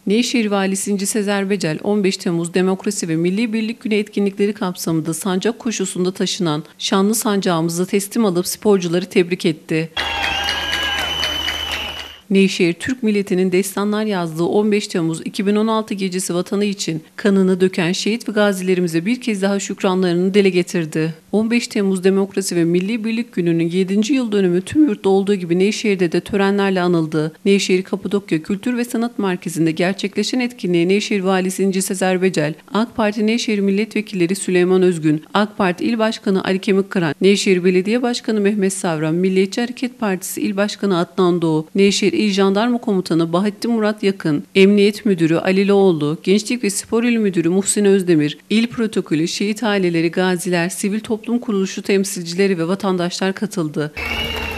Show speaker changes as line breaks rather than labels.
Nevşehir Valisi İnci Sezer Becel, 15 Temmuz Demokrasi ve Milli Birlik Günü etkinlikleri kapsamında sancak koşusunda taşınan şanlı sancağımızı teslim alıp sporcuları tebrik etti. Nevşehir, Türk milletinin destanlar yazdığı 15 Temmuz 2016 gecesi vatanı için kanını döken şehit ve gazilerimize bir kez daha şükranlarını dile getirdi. 15 Temmuz Demokrasi ve Milli Birlik Günü'nün 7. yıl dönümü tüm yurtta olduğu gibi Nevşehir'de de törenlerle anıldı. Nevşehir Kapadokya Kültür ve Sanat Merkezi'nde gerçekleşen etkinliğe Nevşehir Valisi İnci Sezer Becel, AK Parti Nevşehir Milletvekilleri Süleyman Özgün, AK Parti İl Başkanı Ali Kemikkıran, Nevşehir Belediye Başkanı Mehmet Savran, Milliyetçi Hareket Partisi İl Başkanı Adnan Doğu, Nevşehir İl Jandarma Komutanı Bahattin Murat Yakın, Emniyet Müdürü Ali Loğlu, Gençlik ve Spor İl Müdürü Muhsin Özdemir, İl Protokolü, şehit aileleri, gaziler, sivil toplum kuruluşu temsilcileri ve vatandaşlar katıldı.